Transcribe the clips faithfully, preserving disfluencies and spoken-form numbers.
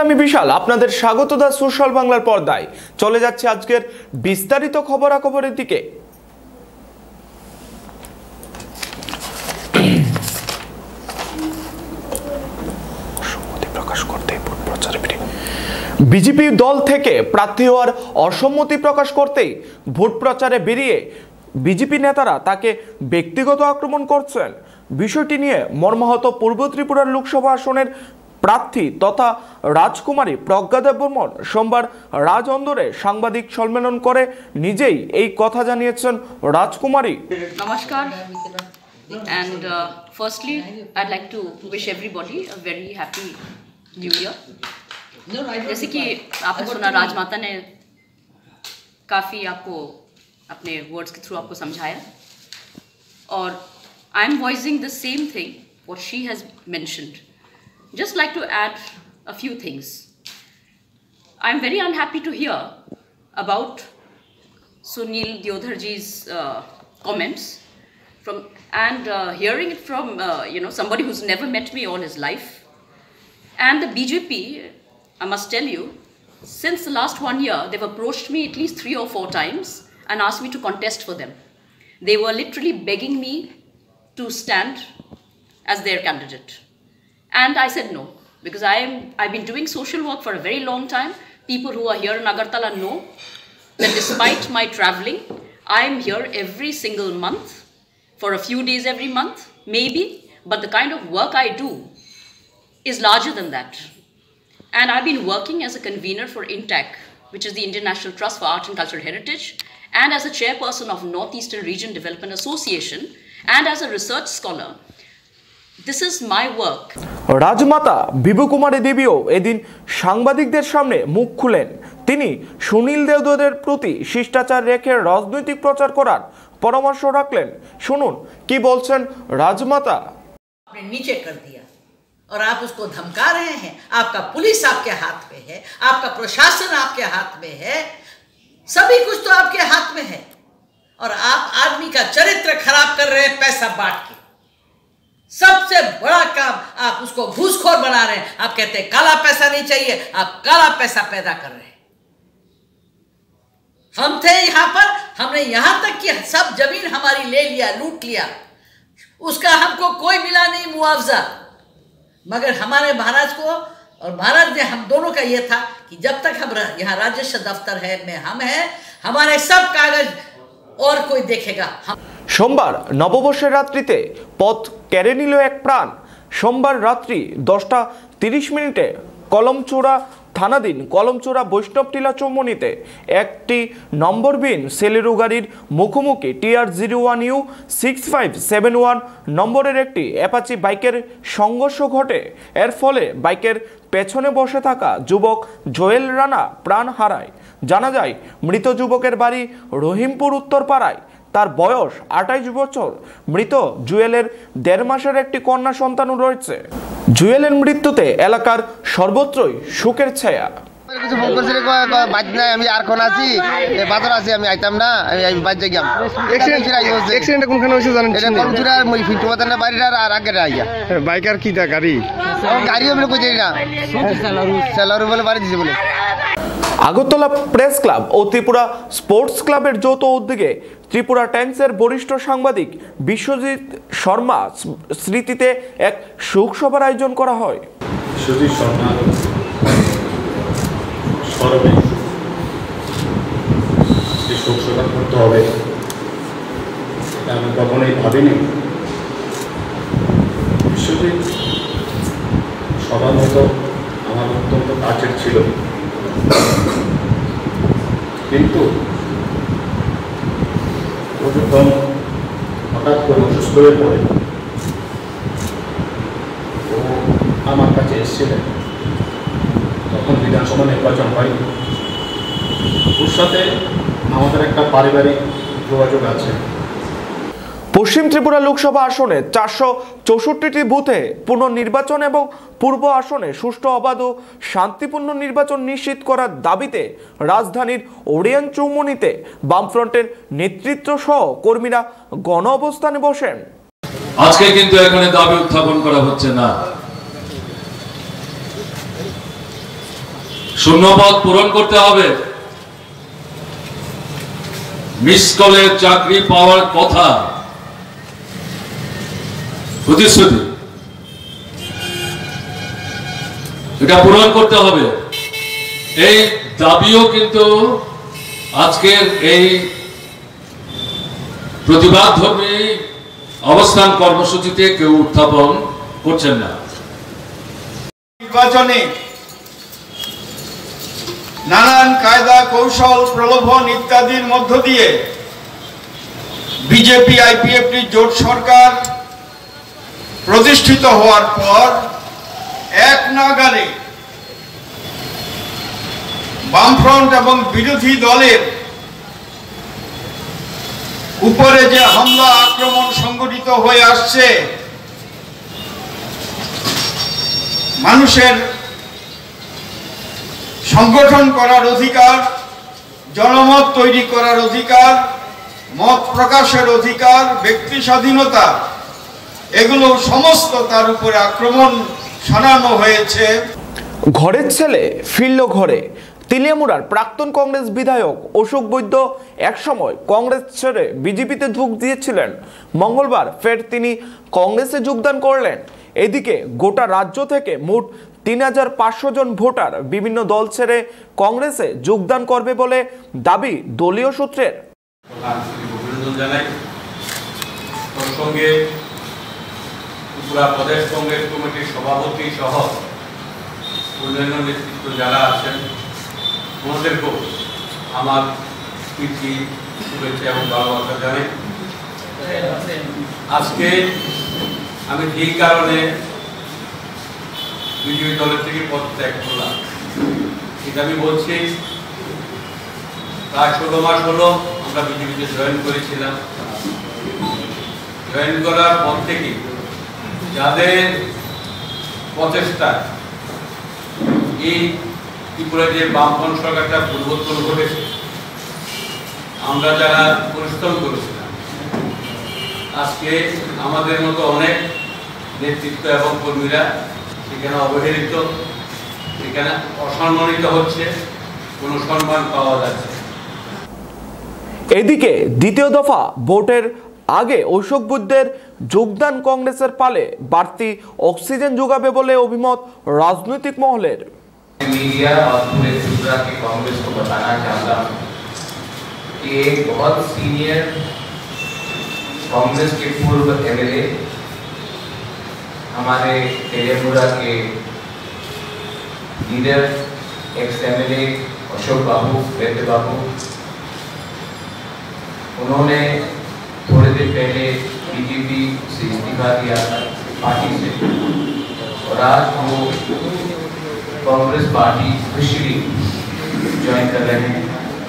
আমি বিশাল আপনাদের স্বাগত দা সোশ্যাল বাংলার পর্দায় চলে যাচ্ছে আজকের বিস্তারিত খবরাখবরের দিকে। বিজেপি দল থেকে প্রার্থী হওয়ার অসম্মতি প্রকাশ করতেই ভোট প্রচারে বেরিয়ে বিজেপি নেতারা তাকে ব্যক্তিগত আক্রমণ করছেন। বিষয়টি নিয়ে মর্মাহত পূর্ব ত্রিপুরার লোকসভা আসনের প্রার্থী তথা রাজকুমারী প্রজ্ঞা দেববর্মন সোমবার রাজ অন্দরে সাংবাদিক সম্মেলন করে নিজেই এই কথা জানিয়েছেন রাজকুমারী। নমস্কার, and uh, firstly I'd like to wish everybody a very happy new year। जैसे कि आपने सुना, राजमाता ने काफ़ी आपको अपने वर्ड्स के थ्रू आपको समझाया, और I am voicing the same thing what she has mentioned। Just like to add a few things। I am very unhappy to hear about Sunil Deodharji's uh, comments from and uh, hearing it from uh, you know somebody who's never met me all his life, and the B J P. I must tell you, since the last one year, they've approached me at least three or four times and asked me to contest for them. They were literally begging me to stand as their candidate. And I said no, because I am, I've been doing social work for a very long time. People who are here in Agartala know that despite my traveling, I am here every single month, for a few days every month, maybe, but the kind of work I do is larger than that. And I've been working as a convener for INTAC, which is the International Trust for Art and Cultural Heritage, and as a chairperson of Northeastern Region Development Association, and as a research scholar. This is my work. Rajmata Bibhu Kumari দেবীও এদিন সাংবাদিকদের সামনে মুখ খুলেন। তিনি সুনীল দেওধরের প্রতি শিষ্টাচার রেখে রাজনৈতিক প্রচার করার পরামর্শ রাখলেন। শুনুন কি বলছেন রাজমাতা। आपने नीचे कर दिया और आप उसको धमका रहे हैं। आपका पुलिस आपके हाथ में है, आपका प्रशासन आपके हाथ में है, सभी कुछ तो आपके हाथ में है, और आप आदमी का चरित्र खराब कर रहे हैं पैसा बांट के। सबसे बड़ा काम आप उसको घूसखोर बना रहे हैं। आप कहते हैं काला पैसा नहीं चाहिए, आप काला पैसा पैदा कर रहे हैं। हम थे यहां पर, हमने यहां तक कि सब जमीन हमारी ले लिया, लूट लिया, उसका हमको कोई मिला नहीं मुआवजा, मगर हमारे महाराज को और महाराज ने हम दोनों का ये था कि जब तक हम यहाँ राजस्व दफ्तर है में हम हैं, हमारे सब कागज और कोई देखेगा। সোমবার নববর্ষের রাত্রিতে পথ কেড়ে নিল এক প্রাণ। সোমবার রাত্রি দশটা তিরিশ মিনিটে কলমচূড়া থানাধীন কলমচূড়া বৈষ্ণবটিলা চৌমনিতে একটি নম্বরবিহীন সেলেরু গাড়ির মুখোমুখি TR zero one U six five seven one নম্বরের একটি অ্যাপাচি বাইকের সংঘর্ষ ঘটে। এর ফলে বাইকের পেছনে বসে থাকা যুবক জোয়েল রানা প্রাণ হারায়। জানা যায় মৃত যুবকের বাড়ি রহিমপুর উত্তরপাড়ায়। তার বয়স আটাইশ বছর। মৃত জুয়েলের দেড় মাসের একটি কন্যা সন্তানও রয়েছে। জুয়েলের মৃত্যুতে এলাকার সর্বত্রই শোকের ছায়া। কিছু ফোন করছিল বাদ নাই, আমি আর কোন আছি বাজার আছি, আমি আইতাম না, আমি বাদ যাই গেলাম। অ্যাক্সিডেন্ট কোনখানে হইছে জানেন? এটা কলমচূড়া মই ফিটু বাজার বাড়িটা আর আগে আইয়া বাইকার কিটা গাড়ি গাড়িও বলে কই যাই না, সেলারু সেলারু বলে বাড়ি দিছে বলে। আগরতলা প্রেস ক্লাব ও ত্রিপুরা স্পোর্টস ক্লাবের যৌথ উদ্যোগে ত্রিপুরা টাইমসের বরিষ্ঠ সাংবাদিক বিশ্বজিৎ শর্মা স্মৃতিতে এক শোকসভার আয়োজন করা হয়। বিশ্বজিৎ শর্মা স্মরণে যে শোকসভা করতে হবে এটা আমি কখনোই ভাবিনি। বিশ্বজিৎ স্বভাবত আমার অত্যন্ত কাছের ছিল, কিন্তু ও যখন হঠাৎ করে অসুস্থ হয়ে পড়ে ও আমার কাছে এসেছিলেন, তখন বিধানসভা নির্বাচন হয়। ওর সাথে আমাদের একটা পারিবারিক যোগাযোগ আছে। পশ্চিম ত্রিপুরা লোকসভা আসনে চারশো চৌষট্টিটি বুথে পুনর্নির্বাচন এবং পূর্ব আসনে সুষ্ঠু অবাধ ও শান্তিপূর্ণ নির্বাচন নিশ্চিত করার দাবিতে রাজধানীর ওরিয়ান চৌমনিতে বামফ্রন্টের নেতৃত্ব সহ কর্মীরা গণ অবস্থানে বসেন। আজকে কিন্তু এখানে দাবি উত্থাপন করা হচ্ছে না, শূন্যপদ পূরণ করতে হবে। মিস কলের চাকরি পাওয়ার কথা প্রতিশ্রুতি, এটা পূরণ করতে হবে। এই দাবিও কিন্তু আজকের এই প্রতিবাদধর্মী অবস্থান কর্মসূচিতে কেউ উত্থাপন করছেন না। নির্বাচনে নানান কায়দা কৌশল প্রলোভন ইত্যাদির মধ্য দিয়ে বিজেপি আইপিএফটি জোট সরকার প্রতিষ্ঠিত হওয়ার পর এক নাগাড়ে বামফ্রন্ট এবং বিরোধী দলের উপরে যে হামলা আক্রমণ সংগঠিত হয়ে আসছে, মানুষের সংগঠন করার অধিকার, জনমত তৈরি করার অধিকার, মত প্রকাশের অধিকার, ব্যক্তি স্বাধীনতা, এগুলো সমস্ত তার উপরে আক্রমণ শানানো হয়েছে। ঘরের ছেলে ফিরল ঘরে। তেলিয়ামুড়ার প্রাক্তন কংগ্রেস বিধায়ক অশোক বৈদ্য একসময় কংগ্রেস ছেড়ে বিজেপিতে যোগ দিয়েছিলেন। মঙ্গলবার ফের তিনি কংগ্রেসে যোগদান করলেন। এদিকে গোটা রাজ্য থেকে মোট তিন হাজার পাঁচশো জন ভোটার বিভিন্ন দল ছেড়ে কংগ্রেসে যোগদান করবে বলে দাবি দলীয় সূত্রের। ত্রিপুরা প্রদেশ কংগ্রেস কমিটির সভাপতি সহ অন্যান্য নেতৃত্ব যারা আছেন ওনাদেরকেও আমার প্রীতি, শুভেচ্ছা এবং ভালোবাসা জানাই। আজকে আমি এই কারণে বিজেপি দলের থেকে পদ ত্যাগ করলাম, এটা আমি বলছি প্রায় ষোলো মাস হলো আমরা বিজেপিতে জয়েন করেছিলাম। জয়েন করার পর থেকে যাদের প্রচেষ্টা এই ত্রিপুরায় যে বামফ্রন্ট সরকারটা পরিবর্তন ঘটেছে, আমরা যারা পরিশ্রম করেছিলাম, আজকে আমাদের মতো অনেক নেতৃত্ব এবং কর্মীরা সেখানে অবহেলিত, সেখানে অসম্মানিত হচ্ছে, কোনো সম্মান পাওয়া যাচ্ছে। এদিকে দ্বিতীয় দফা ভোটের আগে অশোক বৈদ্যের যোগদান কংগ্রেসের পালে বাড়তি অক্সিজেন যোগাবে বলে অভিমত রাজনৈতিক মহলের। मीडिया और पूरे त्रिपुरा के कांग्रेस को बताना चाहता हूँ कि एक बहुत सीनियर कांग्रेस के पूर्व एमएलए हमारे तेलियामुड़ा के leader ex MLA Ashok babu Vaidya babu, उन्होंने थोड़े दिन पहले बीजेपी से इस्तीफा दिया था पार्टी से, और आज वो कांग्रेस पार्टी ऑफिशियली ज्वाइन कर रहे हैं।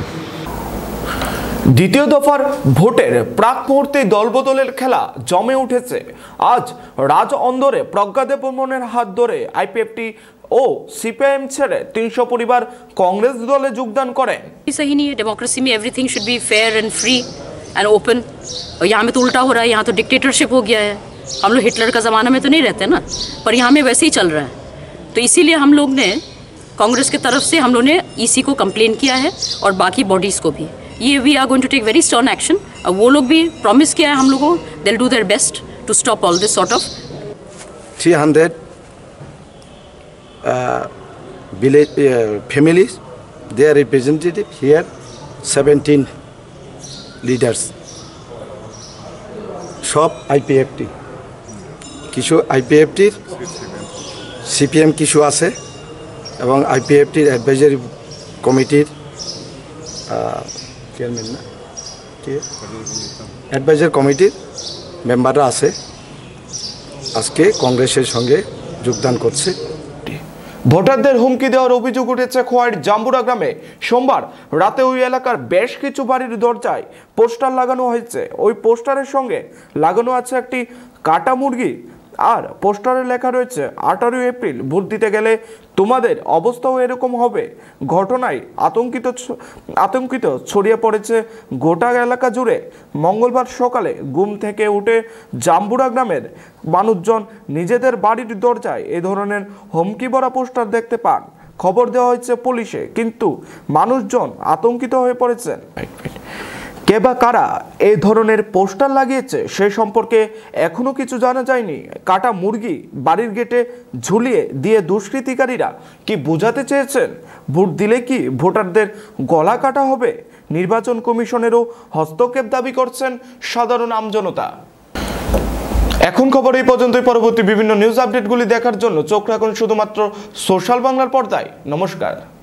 দ্বিতীয় দফার ভোটের প্রাক মুহূর্তে দলবদলের খেলা জমে উঠেছে। আজ রাজ অন্দরে প্রজ্ঞাদেব বর্মনের হাত ধরে আইপিএফটি ও সিপিআইএম ছেড়ে তিনশো পরিবার কংগ্রেস দলে যোগদান করেন। सही नहीं है, डेमोक्रेसी में everything should be fair and free and open. और यहाँ में तो उल्टा हो रहा है, यहाँ तो डिक्टेटरशिप हो गया है। हम लोग हिटलर का ज़माना में तो नहीं रहते ना, पर यहाँ में वैसे ही चल रहा है। तो इसीलिए हम लोग ने कांग्रेस की तरफ से हम लोग ने ईसी को कंप्लेन किया है और बाकी बॉडीज़ को भी। ये we are going to take very stern action. और वो लोग भी प्रॉमिस किया है हम लोगों को, they will do their best to stop all this sort of three hundred uh, village uh, families, they are represented here, seventeen leaders, সব আইপিএফটি, কিছু আইপিএফটির সিপিএম কিছু আছে এবং আইপিএফটির অ্যাডভাইজারি কমিটির চেয়ারম্যান না কে অ্যাডভাইজারি কমিটির মেম্বাররা আছে, আজকে কংগ্রেসের সঙ্গে যোগদান করছে। ভোটারদের হুমকি দেওয়ার অভিযোগ উঠেছে খোয়াইর জাম্বুরা গ্রামে। সোমবার রাতে ওই এলাকার বেশ কিছু বাড়ির দরজায় পোস্টার লাগানো হয়েছে। ওই পোস্টারের সঙ্গে লাগানো আছে একটি কাটা মুরগি, আর পোস্টারে লেখা রয়েছে আঠারোই এপ্রিল ভোট দিতে গেলে তোমাদের অবস্থাও এরকম হবে। ঘটনায় আতঙ্কিত আতঙ্কিত ছড়িয়ে পড়েছে গোটা এলাকা জুড়ে। মঙ্গলবার সকালে ঘুম থেকে উঠে জাম্বুরা গ্রামের মানুষজন নিজেদের বাড়ির দরজায় এ ধরনের হুমকি ভরা পোস্টার দেখতে পান। খবর দেওয়া হয়েছে পুলিশে, কিন্তু মানুষজন আতঙ্কিত হয়ে পড়েছেন। কে বা কারা এই ধরনের পোস্টার লাগিয়েছে সে সম্পর্কে এখনো কিছু জানা যায়নি। কাটা মুরগি বাড়ির গেটে ঝুলিয়ে দিয়ে দুষ্কৃতিকারীরা কি বোঝাতে চেয়েছেন? ভোট দিলে কি ভোটারদের গলা কাটা হবে? নির্বাচন কমিশনেরও হস্তক্ষেপ দাবি করছেন সাধারণ আমজনতা। এখন খবর এই পর্যন্তই। পরবর্তী বিভিন্ন নিউজ আপডেটগুলি দেখার জন্য চোখ রাখুন শুধুমাত্র সোশ্যাল বাংলার পর্দায়। নমস্কার।